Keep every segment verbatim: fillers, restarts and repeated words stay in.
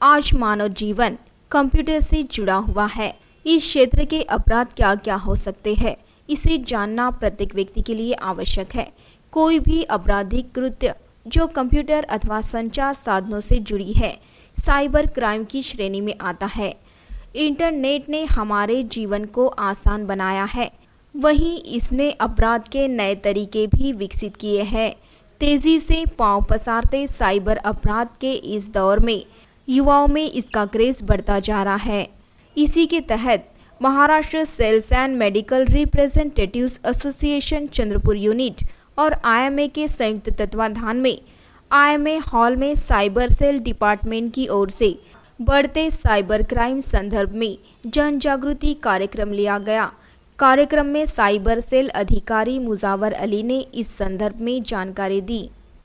आज मानव जीवन कंप्यूटर से जुड़ा हुआ है। इस क्षेत्र के अपराध क्या क्या हो सकते हैं, इसे जानना प्रत्येक व्यक्ति के लिए आवश्यक है। कोई भी आपराधिक कृत्य जो कंप्यूटर अथवा संचार साधनों से जुड़ी है, साइबर क्राइम की श्रेणी में आता है। इंटरनेट ने हमारे जीवन को आसान बनाया है, वहीं इसने अपराध के नए तरीके भी विकसित किए हैं। तेजी से पांव पसारते साइबर अपराध के इस दौर में युवाओं में इसका क्रेज बढ़ता जा रहा है। इसी के तहत Maharashtra sales and medical representatives association Chandrapur unit और आईएमए के संयुक्त तत्वाधान में आईएमए हॉल में साइबर सेल डिपार्टमेंट की ओर से बढ़ते साइबर क्राइम संदर्भ में जन जागृति कार्यक्रम लिया गया। कार्यक्रम में साइबर सेल अधिकारी मुजावर अली ने इस संदर्भ में जानकारी दी।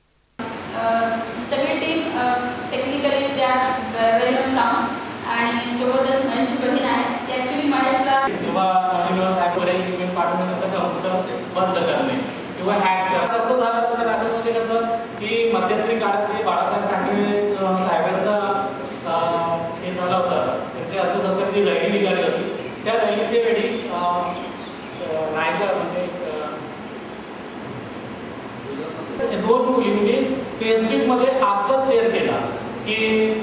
सगळी टीम टेक्निकली त्या व्हेरी मच साऊंड आणि सोबतच महेशची बहीण आहे ती ॲक्च्युली महेशला किंवा नवीन सायबर इमेल पाठवून त्याचं कॉम्प्युटर बंद करणे किंवा हॅक करणे असं झालं तर दाखवते कसं की मध्यंतरी काळात जे बाळासाहेब ठाकरे साहेबांचा हे झालं होतं, त्यांची अर्थसंकल्पाची रॅली निघाली होती। त्या रॅलीच्या वेळी नायकर म्हणजे दोन मुलींनी फेसबुकमध्ये आपसात शेअर केला की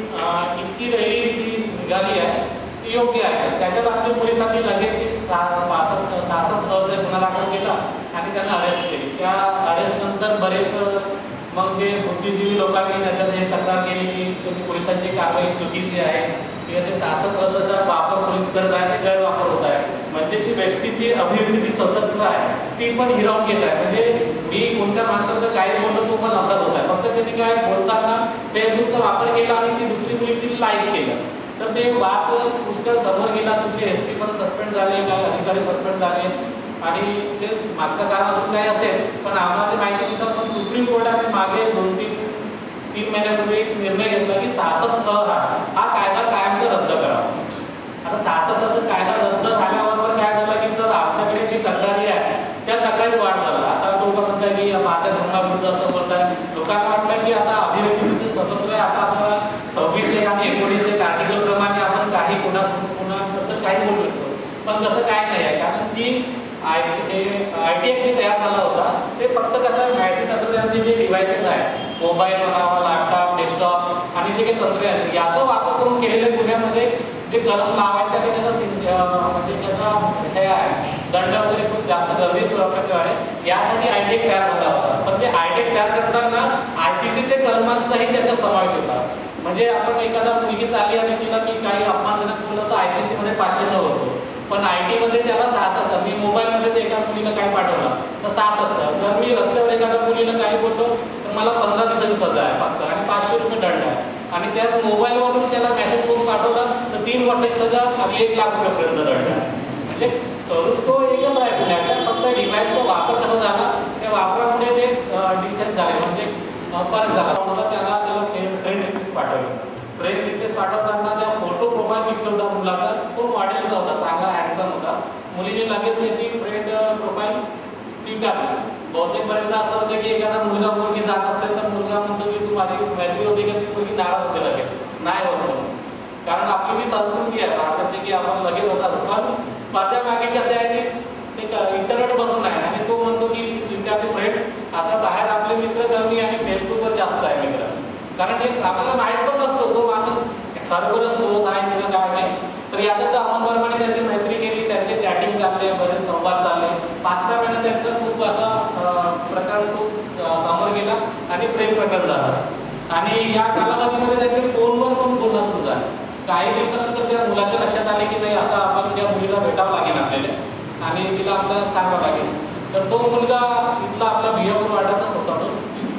इतकी रॅली जी निघाली आहे ती योग्य आहे। त्याच्यात आमच्या पोलिसांनी लगेच पासष्ट सहासष्ट अचा गुन्हा दाखल केला आणि त्यांना अरेस्ट केली। त्या अरेस्ट नंतर बरेच मग जे बुद्धिजीवी लोकांनी त्याच्यात हे तक्रार केली की तुम्ही पोलिसांची कारवाई चुकीची आहे किंवा ते सहासष्ट अचा वापर पोलीस करत आहे ते गैरवापर होत आहे। म्हणजे जी व्यक्तीची अभिव्यक्ती स्वतंत्र आहे ती पण हिरावून घेत आहे। म्हणजे मी कोणत्या माणसाबद्दल काय बोलतो तो पण अपराध होत आहे। फक्त त्यांनी काय बोलताना फेसबुकचा वापर केला आणि ती दुसरी मुली तिने लाईक केलं तर ते वाद पुष्कळ समोर गेला। तिथले एस पी पण सस्पेंड झाले, काही अधिकारी सस्पेंड झाले आणि ते मागचं कारण अजून काय असेल पण आम्हाला माहितीनुसार पण सुप्रीम कोर्टाने मागे दोन तीन तीन महिन्यापूर्वी एक निर्णय घेतला की सहासष्ट हा कायदा कायमचा रद्द करावा। आता सहासष्ट कायदा रद्द झाल्याबरोबर काय झालं की सर आमच्याकडे जी तक्रारी आहे त्या तक्रारीत वाढ झाला। आता लोक म्हणतात की माझ्या धर्माविरुद्ध असं बोलतात। लोकांना वाटलं की आता अभिव्यक्तीचे स्वतंत्र आहे, आता आपल्याला सव्वीस एक आणि एकोणीस एक आर्टिकल प्रमाणे आपण काही कोणा कोणाबद्दल काही बोलू शकतो, पण तसं काय नाही आहे। कारण ती I T I T act जे तयार झाला होता ते फक्त कसं माहिती तंत्रज्ञानाचे जे डिव्हायसेस आहेत, मोबाईल म्हणावा, लॅपटॉप, डेस्कटॉप आणि जे काही तंत्रज्ञान याचा वापर करून केलेल्या गुन्ह्यामध्ये जे कलम लावायचं आणि त्याचा म्हणजे त्याचा हे आहे दंड वगैरे खूप जास्त गंभीर स्वरूपाचे आहे। यासाठी आय टी ॲक्ट तयार झाला होता, पण ते आय टी ॲक्ट तयार करताना आय पी सीचे कलमांचाही त्याच्यात समावेश होता। म्हणजे आपण एखादा मुलगी चालली आणि तिला मी काही अपमानजनक बोललं तर आय पी सीमध्ये पाचशे नऊ होतो, पण आय टीमध्ये त्याला सहासष्ट। मी मोबाईलमध्ये ते एका मुलीला काय पाठवलं तर सहासष्ट। जर मी रस्त्यावर एखाद्या मुलीला काही बोललो तर मला पंधरा दिवसाची सजा आहे फक्त आणि पाचशे रुपये दंड आहे। आणि त्याच मोबाईलवरून त्याला मेसेज करून पाठवला तर तीन वर्षाची सजा आणि एक लाख रुपयापर्यंत दंड आहे। म्हणजे स्वरूप तो एकच आहे गुन्ह्याचा, फक्त डिव्हाइसचा वापर कसा झाला त्या वापरामुळे ते डिफरन्स झाले, म्हणजे फरक झाला। त्याला त्याला फ्रेंड रिक्वेस्ट पाठवली। फ्रेंड रिक्वेस्ट पाठवताना त्या फोटो प्रोफाईल पिक्चर होता मुलाचा, तो मॉडेलचा होता, चांगला हँडसम होता। मुलीने लगेच त्याची फ्रेंड प्रोफाईल स्वीकारली। बहुतेक बरेचदा असं होतं की एखादा मुलगा मुलगी जात असेल तर मुलगा म्हणतो की तू माझी मैत्री होती का, ती मुलगी नाराज होते लगेच, नाही होत। कारण आपली ती संस्कृती आहे भारताची की आपण लगेच होतात, पण पडद्यामागे कसे आहे ते इंटरनेट बसून आहे आणि तो म्हणतो की स्वीकारते फ्रेंड। आता बाहेर आपले मित्र कमी आणि फेसबुकवर जास्त आहे मित्र, कारण हे आपल्याला माहीत पण नसतो तो माणूस खरोखरच क्लोज आहे किंवा काय नाही। तर याच्यात अमोलवर्माने त्याची मैत्री केली, त्यांचे चॅटिंग चालले, बरेच संवाद चालले। पाच सहा महिन्यात त्यांचं खूप असा प्रकरण खूप समोर गेला आणि प्रेम प्रकरण झालं आणि या कालावधीमध्ये त्यांचे फोनवर पण बोलणं सुरू झालं। काही दिवसानंतर त्या मुलाच्या लक्षात आले की नाही आता आपण त्या मुलीला भेटावं लागेल आपल्याला आणि तिला आपल्याला सांगावं लागेल। तर तो मुलगा इथला आपला बिहापूर वाड्याचाच होता तो,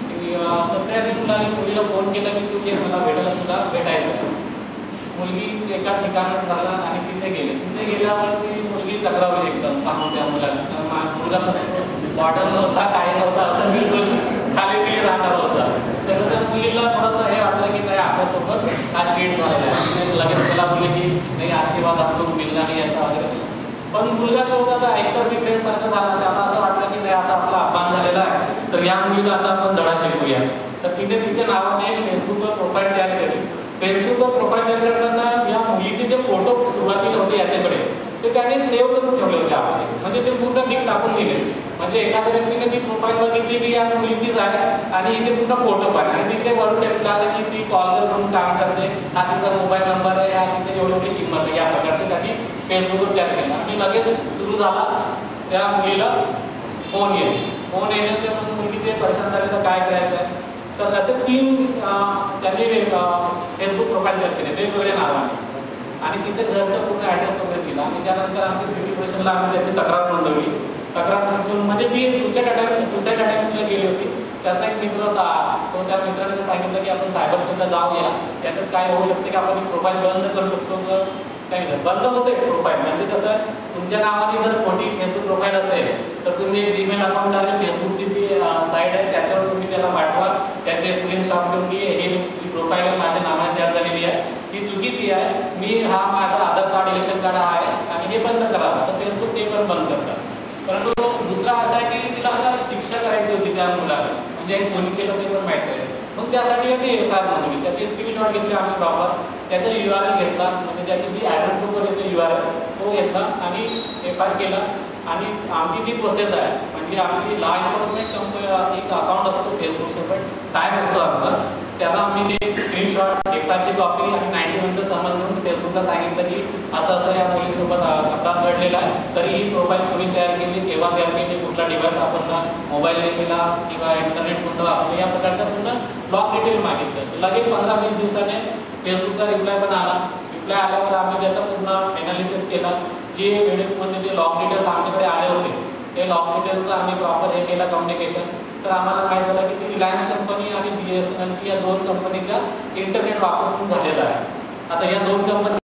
तर त्याने मुलाने मुलीला फोन केला की तू ये मला भेटायला, तुला भेटायचं। मुलगी एका ठिकाणात झाला आणि तिथे गेले। तिथे गेल्यावर ती मुलगी चक्रावली एकदम पाहून त्या मुलाला। मुलगा तसं बॉर्डर नव्हता, काही नव्हता, असं बिलकुल खाली पिली राहणार होता। तर त्या मुलीला थोडंसं हे वाटलं की नाही आपल्यासोबत हा चीट झालेला आहे। लगेच त्याला बोलले की नाही आज के बाद आपण मिळणार नाही असं वगैरे। पण मुलगा जो होता तर एकतर मी फ्रेंड सारखं झाला, त्याला असं वाटलं की नाही आता आपला अपमान झालेला आहे तर या मुलीला आता आपण धडा शिकूया। तर तिने तिच्या नावाने एक फेसबुकवर प्रोफाईल तयार केली। फेसबुकवर प्रोफाईल तयार करताना या मुलीचे जे फोटो सुरुवातीला होते याच्याकडे ते त्यांनी सेव्ह करून ठेवले होते आपले, म्हणजे ते पूर्ण नीट टाकून दिले. म्हणजे एखाद्या व्यक्तीने ती प्रोफाईल बघितली की या मुलीचीच आहे आणि हिचे पूर्ण फोटो पण, आणि तिथे वरून टाकला की ती कॉल करून काम करते, हा तिचा मोबाईल नंबर आहे, हा तिचे एवढी एवढी किंमत आहे, या प्रकारचं त्यांनी फेसबुकवर तयार केलं. आणि लगेच सुरू झाला त्या मुलीला फोन येईल. फोन येण्यानंतर मुलगी ते परेशान झाले तर काय करायचं आहे. तर असे तीन त्यांनी फेसबुक प्रोफाईल तयार केले वेगवेगळ्या नावाने, आणि तिचं घरचं पूर्ण ॲड्रेस वगैरे दिला. आणि त्यानंतर आमची सिटी पोलिसला आम्ही त्याची तक्रार नोंदवली. तक्रार नोंदवून म्हणजे ती सुसाईड अटॅक सुसाईड अटॅकला गेली होती. त्याचा एक मित्र होता, तो त्या मित्राने सांगितलं की आपण सायबर सेलला जाऊया, याच्यात काय होऊ शकते की आपण प्रोफाईल बंद करू शकतो. तर काही नाही, बंद होते प्रोफाईल. म्हणजे कसं, तुमच्या नावाने जर खोटी फेसबुक प्रोफाईल असेल तर तुम्ही जीमेल अकाउंट आणि फेसबुकची जी साईट आहे त्याच्यावर तुम्ही त्याला पाठवा, त्याचे स्क्रीनशॉट घेऊन की हे जी प्रोफाईल आहे माझ्या नावाने तयार झालेली आहे, ही चुकीची आहे, मी हा माझा आधार कार्ड इलेक्शन कार्ड आहे आणि हे बंद करावं. तर फेसबुक ते पण बंद करतात. परंतु दुसरा असा आहे की तिला आता शिक्षा करायची होती त्या मुलाला, म्हणजे कोणी केलं ते पण माहीत आहे. मग त्यासाठी आम्ही एफ आय आर नोंदवली, त्याचे स्क्रीनशॉट घेतले आम्ही प्रॉपर, त्याचा यू आर एल घेतला, म्हणजे त्याची जी ॲड्रेस बुकवर येते यू आर एल तो घेतला आणि एफ आय आर केला. आणि आमची जी प्रोसेस आहे, म्हणजे आमची लॉ एन्फोर्समेंट कंपनी एक अकाउंट असतो फेसबुकसोबत टाईप असतो आमचा, त्याला आम्ही ते स्क्रीनशॉट एफ आय आरची कॉपी आणि नाईन्टी वनचं समज म्हणून फेसबुकला सांगितलं की असं असं या मुलीसोबत अपराध घडलेला आहे, तरी ही प्रोफाईल कोणी तयार केली, केव्हा तयार केली, कुठला डिव्हाइस वापरला, मोबाईल केला किंवा इंटरनेट कोणतं वापरलं, या प्रकारचा पूर्ण ब्लॉक डिटेल मागितलं. लगेच पंधरा वीस दिवसाने फेसबुकचा रिप्लाय पण आला. रिप्लाय आल्यावर आम्ही त्याचा पूर्ण एनालिसिस केला. जे वेळेत म्हणजे ते लॉग डिटेल्स आमच्याकडे आले होते ते लॉग डिटेल्सचं आम्ही प्रॉपर हे केलं कम्युनिकेशन. तर आम्हाला माहीत झालं की ती रिलायन्स कंपनी आणि बी एस एन एलची या दोन कंपनीचा इंटरनेट वापरून झालेला आहे. आता या दोन कंपनी